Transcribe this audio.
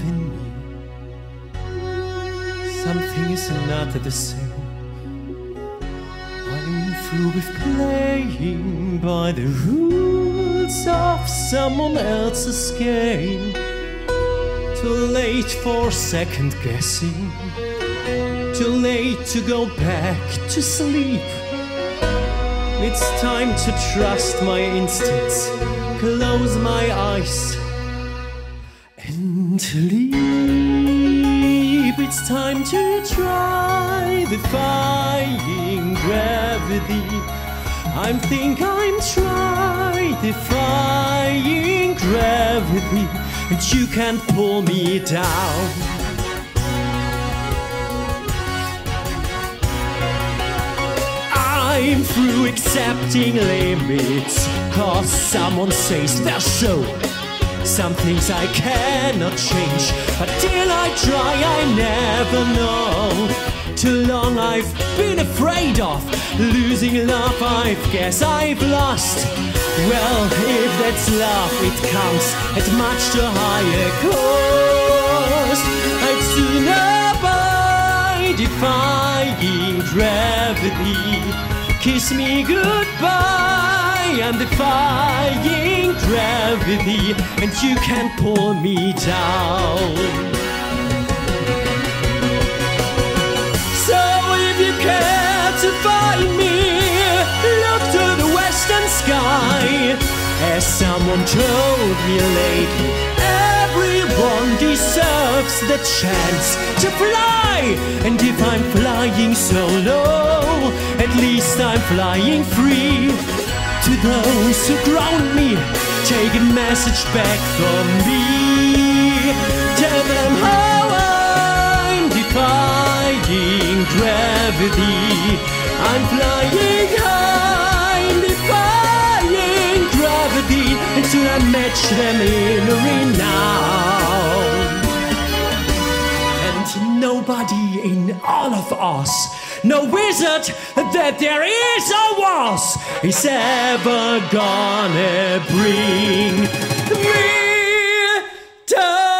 within me. Something is not the same. I'm through with playing by the rules of someone else's game. Too late for second guessing. Too late to go back to sleep. It's time to trust my instincts, close my eyes and leap. It's time to try defying gravity. I think I'm trying defying gravity, and you can't pull me down. I'm through accepting limits, 'cause someone says they're so. Some things I cannot change, but till I try I never know. Too long I've been afraid of losing love, I guess I've lost. Well, if that's love, it comes at much too high a cost. I'd sooner by defying gravity. Kiss me goodbye, I'm defying gravity, and you can't pull me down. So if you care to find me, look to the western sky. As someone told me lately, everyone deserves the chance to fly. And if I'm flying so low, at least I'm flying free. To those who ground me, take a message back from me. Tell them how I'm defying gravity. I'm flying high, I'm defying gravity, and soon I match them in renown. And nobody in all of us, no wizard that there is or was, is ever gonna bring me down.